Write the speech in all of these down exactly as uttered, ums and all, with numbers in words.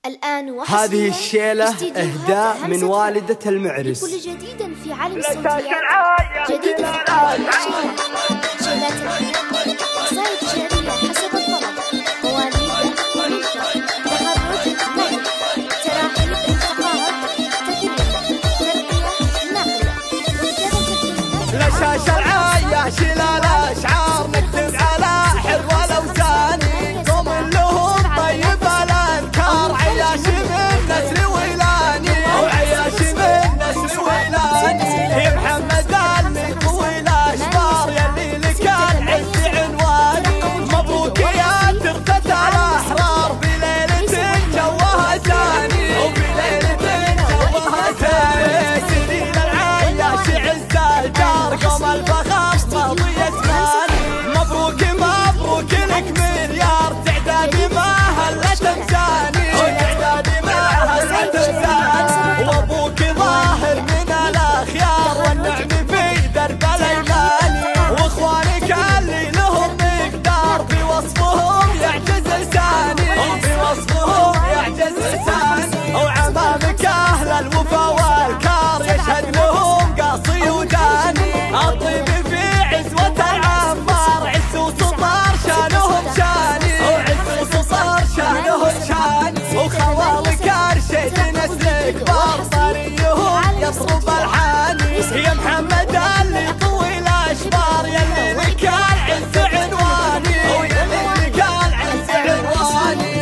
الآن هذه الشيلة إهداء من والدة المعرس. لكل جديد في عالم الصوتيات، جديد في عالم الشيلات، شيلات الحياة، قصائد شعرية حسب الطلب، مواليد، ملكة، تخرج، مدح، تراحيب، تقاعد، تكريم، ترقية، نقلة، وكتابة الكلمات. لشاشة العاية شلال أشعار نكتب على حر الأوزاني، قوم لهم طيب الأذكار، عياش من نسر ويلاني وعياش من نسر ويلاني، يا محمد اللي طوي الأشبار يلي لك العز عنواني، مبروك يا ترتة الأحرار بليلة جوها ثاني وبليلة جوها ثاني، سنين العياش عز الدار قوم الفخر ماضي زماني، مبروك مبروك لك مليار تعدادي ما هلا تنساني تعدادي ما هلا تنساني، وابوك ظاهر من الاخيار والنعم في درب الايماني، واخوانك اللي لهم مقدار بوصفهم يعجز لساني بوصفهم يعجز لساني، وعمامك اهل الوفا والكار يشهد لهم قاصي وداني، الطيب في عزوة العمار عز وسطار شانهم شاني وعز وسطار شانهم شاني، وخوالك ارشد نسل كبار طريهم يصرف الحاني، يا محمد اللي طوي الاشبار يلي لك العز عنواني ويلي لك العز عنواني.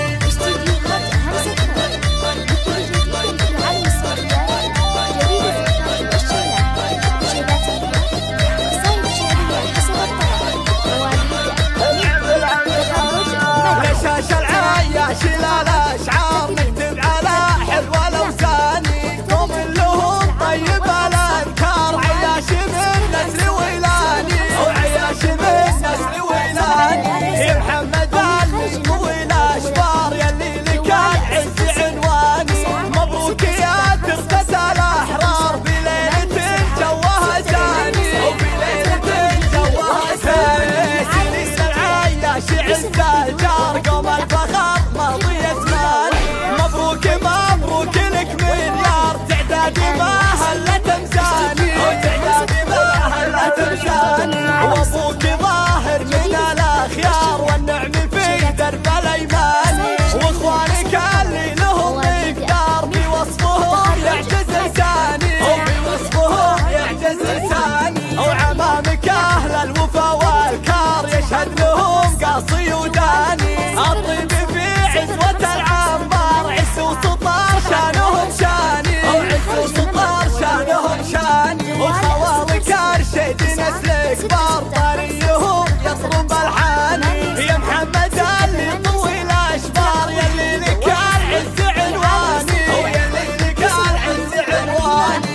لشاشة العاية شلال أشعار نكتب على حلوى الأوزاني، قوم لهم طيب الأذكار، عياش من نسر ويلاني وعياش من نسر ويلاني، يا محمد اللي طوي الأشبار يلي لك العز عنواني، مبروك يا ترتة الأحرار بليلة جوها ثاني وبليلة جوها ثاني، سنين العياش عز الدار قوم الفخر ماضي زماني، مبروك مبروك لك مليار تعدادي ما هلا تنساني تعدادي ما هلا تنساني، وابوك ظاهر من الاخيار والنعم في درب الايماني، واخوانك اللي لهم مقدار بوصفهم يعجز لساني بوصفهم يعجز لساني، وعمامك اهل الوفا والكار يشهد لهم قاصي وداني، الطيب في عزوة العمار عز وسطار شانهم شاني وعز وسطار شانهم شاني، وخوالك ارشد نسل كبار طريهم يضرب الحاني، يا محمد اللي طوي الاشبار يلي لك العز عنواني ويلي لك العز عنواني.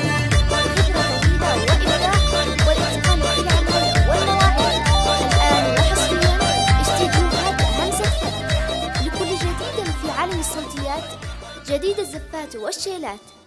لكل جديد في عالم الصوتيات، جديد الزفات والشيلات.